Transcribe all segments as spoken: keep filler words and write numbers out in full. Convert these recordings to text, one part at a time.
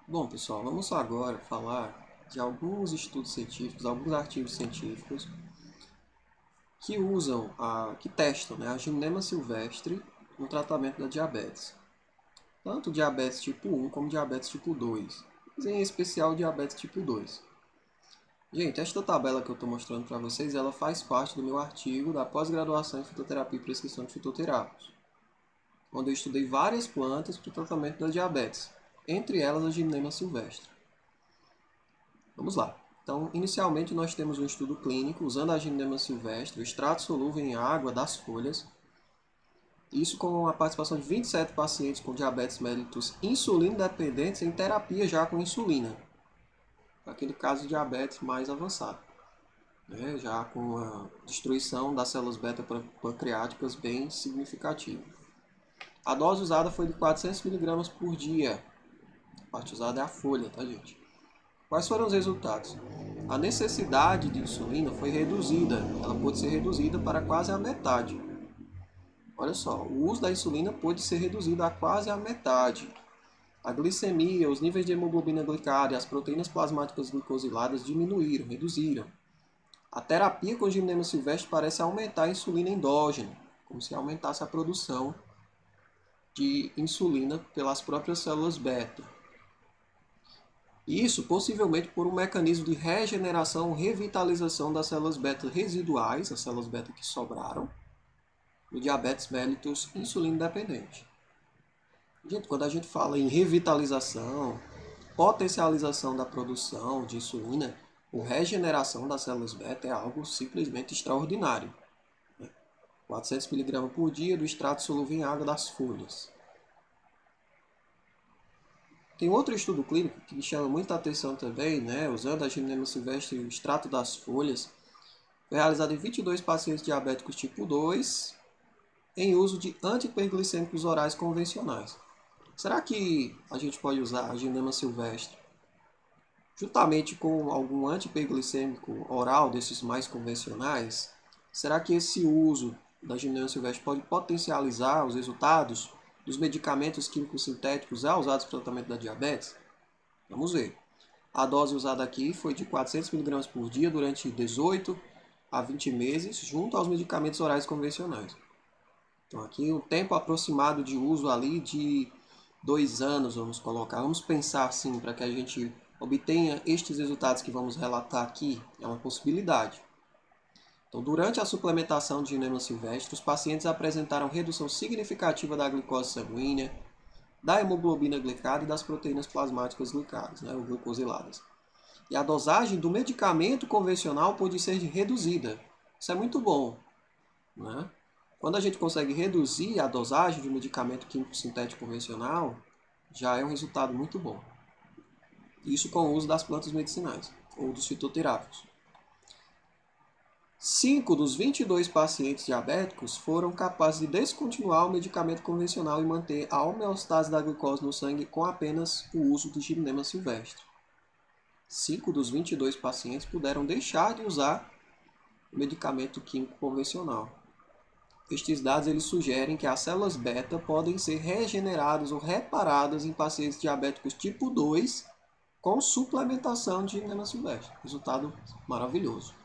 Bom, pessoal, vamos agora falar de alguns estudos científicos, alguns artigos científicos que usam, a, que testam, né, a ginema silvestre no tratamento da diabetes. Tanto diabetes tipo um como diabetes tipo dois, mas em especial diabetes tipo dois. Gente, esta tabela que eu estou mostrando para vocês, ela faz parte do meu artigo da pós-graduação em fitoterapia e prescrição de fitoterápicos, onde eu estudei várias plantas para o tratamento da diabetes, entre elas a ginema silvestre. Vamos lá. Então, inicialmente nós temos um estudo clínico usando a ginema silvestre, o extrato solúvel em água das folhas. Isso com a participação de vinte e sete pacientes com diabetes mellitus insulino dependentes em terapia já com insulina. Aquele caso de diabetes mais avançado, né? Já com a destruição das células beta pancreáticas bem significativa. A dose usada foi de quatrocentos miligramas por dia. A parte usada é a folha, tá, gente? Quais foram os resultados? A necessidade de insulina foi reduzida, ela pôde ser reduzida para quase a metade. Olha só, o uso da insulina pôde ser reduzido a quase a metade. A glicemia, os níveis de hemoglobina glicada e as proteínas plasmáticas glicosiladas diminuíram, reduziram. A terapia com ginema silvestre parece aumentar a insulina endógena, como se aumentasse a produção de insulina pelas próprias células beta. Isso possivelmente por um mecanismo de regeneração ou revitalização das células beta residuais, as células beta que sobraram, no diabetes mellitus insulino dependente. Gente, quando a gente fala em revitalização, potencialização da produção de insulina ou regeneração das células beta é algo simplesmente extraordinário. quatrocentos miligramas por dia do extrato solúvel em água das folhas. Tem outro estudo clínico que me chama muita atenção também, né, usando a ginema silvestre e o extrato das folhas. Foi realizado em vinte e dois pacientes diabéticos tipo dois em uso de antihiperglicêmicos orais convencionais. Será que a gente pode usar a ginema silvestre juntamente com algum antihiperglicêmico oral desses mais convencionais? Será que esse uso da ginema silvestre pode potencializar os resultados dos medicamentos químicos sintéticos já usados para o tratamento da diabetes? Vamos ver. A dose usada aqui foi de quatrocentos miligramas por dia durante dezoito a vinte meses, junto aos medicamentos orais convencionais. Então aqui o tempo aproximado de uso ali de dois anos, vamos colocar. Vamos pensar assim, para que a gente obtenha estes resultados que vamos relatar aqui, é uma possibilidade. Então, durante a suplementação de ginema silvestre, os pacientes apresentaram redução significativa da glicose sanguínea, da hemoglobina glicada e das proteínas plasmáticas glicadas, né, ou glucosiladas. E a dosagem do medicamento convencional pode ser reduzida. Isso é muito bom, né? Quando a gente consegue reduzir a dosagem de um medicamento químico sintético convencional, já é um resultado muito bom. Isso com o uso das plantas medicinais ou dos fitoterápicos. cinco dos vinte e dois pacientes diabéticos foram capazes de descontinuar o medicamento convencional e manter a homeostase da glicose no sangue com apenas o uso de ginema silvestre. cinco dos vinte e dois pacientes puderam deixar de usar o medicamento químico convencional. Estes dados eles sugerem que as células beta podem ser regeneradas ou reparadas em pacientes diabéticos tipo dois com suplementação de ginema silvestre. Resultado maravilhoso.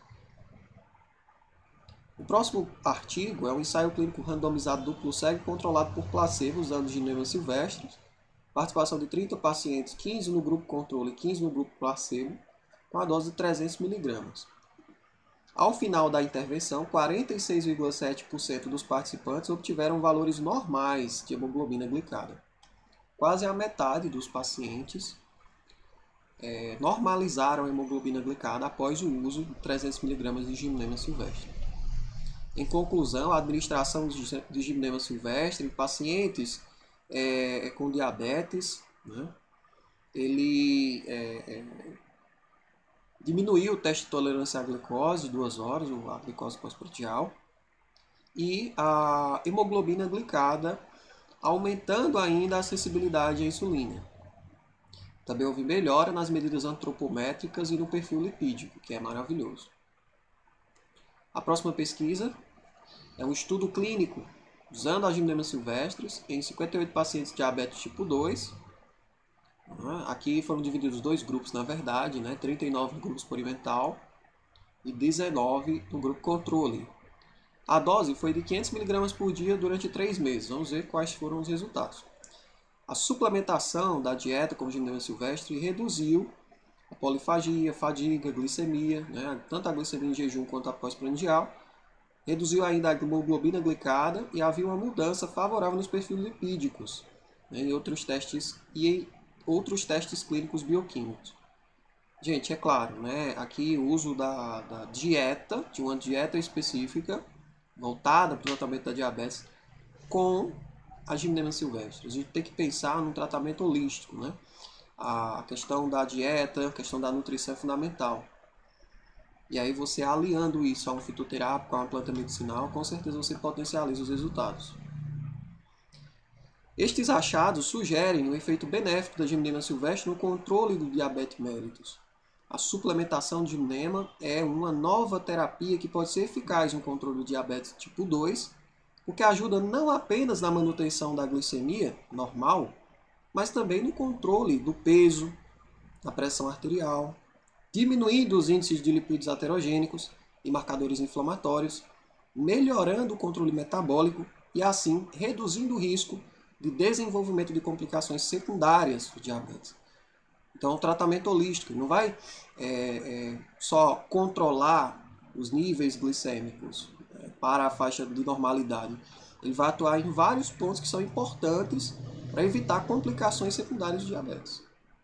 O próximo artigo é um ensaio clínico randomizado duplo cego controlado por placebo usando ginema silvestre. Participação de trinta pacientes, quinze no grupo controle e quinze no grupo placebo, com a dose de trezentos miligramas. Ao final da intervenção, quarenta e seis vírgula sete por cento dos participantes obtiveram valores normais de hemoglobina glicada. Quase a metade dos pacientes é, normalizaram a hemoglobina glicada após o uso de trezentos miligramas de ginema silvestre. Em conclusão, a administração de ginema silvestre em pacientes é, com diabetes, né, ele é, é, diminuiu o teste de tolerância à glicose de duas horas, a glicose pós-prandial, e a hemoglobina glicada, aumentando ainda a acessibilidade à insulina. Também houve melhora nas medidas antropométricas e no perfil lipídico, que é maravilhoso. A próxima pesquisa é um estudo clínico usando as ginemas silvestres em cinquenta e oito pacientes diabéticos tipo dois, Né? Aqui foram divididos dois grupos, na verdade, né? trinta e nove no grupo experimental e dezenove no grupo controle. A dose foi de quinhentos miligramas por dia durante três meses. Vamos ver quais foram os resultados. A suplementação da dieta com gimnema silvestre reduziu a polifagia, fadiga, glicemia, né? Tanto a glicemia em jejum quanto a pós-prandial. Reduziu ainda a hemoglobina glicada e havia uma mudança favorável nos perfis lipídicos, né? E outros testes e em outros testes clínicos bioquímicos. Gente, é claro, né? Aqui o uso da, da dieta, de uma dieta específica voltada para o tratamento da diabetes com a gimnema silvestre. A gente tem que pensar num tratamento holístico, né? A questão da dieta, a questão da nutrição é fundamental. E aí você aliando isso a um fitoterápico, a uma planta medicinal, com certeza você potencializa os resultados. Estes achados sugerem um efeito benéfico da gimnema silvestre no controle do diabetes mellitus. A suplementação de gimnema é uma nova terapia que pode ser eficaz no controle do diabetes tipo dois, o que ajuda não apenas na manutenção da glicemia normal, mas também no controle do peso, da pressão arterial, diminuindo os índices de lipídios aterogênicos e marcadores inflamatórios, melhorando o controle metabólico e assim reduzindo o risco de desenvolvimento de complicações secundárias do diabetes. Então, o tratamento holístico não vai é, é, só controlar os níveis glicêmicos é, para a faixa de normalidade. Ele vai atuar em vários pontos que são importantes para evitar complicações secundárias do diabetes.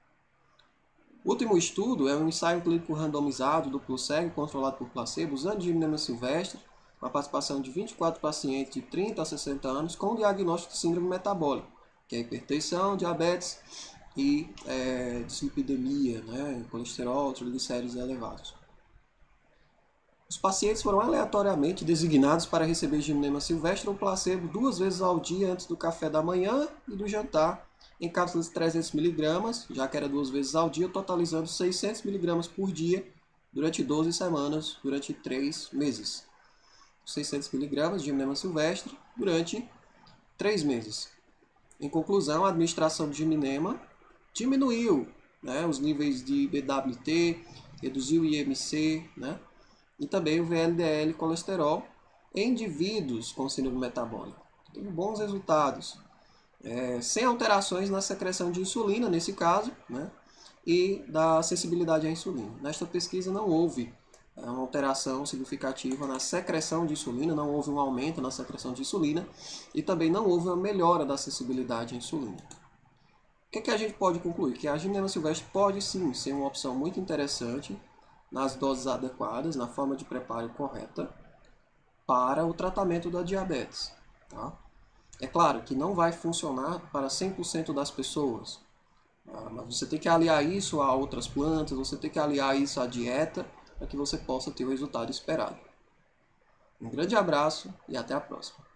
O último estudo é um ensaio clínico randomizado, duplo cego, controlado por placebo, usando gimnema silvestre, com a participação de vinte e quatro pacientes de trinta a sessenta anos com diagnóstico de síndrome metabólica, que é hipertensão, diabetes e é, dislipidemia, né, colesterol, triglicéridos elevados. Os pacientes foram aleatoriamente designados para receber gimnema silvestre ou placebo duas vezes ao dia antes do café da manhã e do jantar, em cápsulas de trezentos miligramas, já que era duas vezes ao dia, totalizando seiscentos miligramas por dia durante doze semanas, durante três meses. seiscentos miligramas de gimnema silvestre durante três meses. Em conclusão, a administração de gimnema diminuiu, né, os níveis de B W T, reduziu o I M C, né, e também o V L D L colesterol em indivíduos com síndrome metabólica. Teve bons resultados, é, sem alterações na secreção de insulina, nesse caso, né, e da sensibilidade à insulina. Nesta pesquisa não houve uma alteração significativa na secreção de insulina, não houve um aumento na secreção de insulina e também não houve uma melhora da sensibilidade à insulina. O que, é que a gente pode concluir? Que a gimnema silvestre pode sim ser uma opção muito interessante nas doses adequadas, na forma de preparo correta para o tratamento da diabetes. Tá? É claro que não vai funcionar para cem por cento das pessoas, tá? Mas você tem que aliar isso a outras plantas, você tem que aliar isso à dieta, para que você possa ter o resultado esperado. Um grande abraço e até a próxima.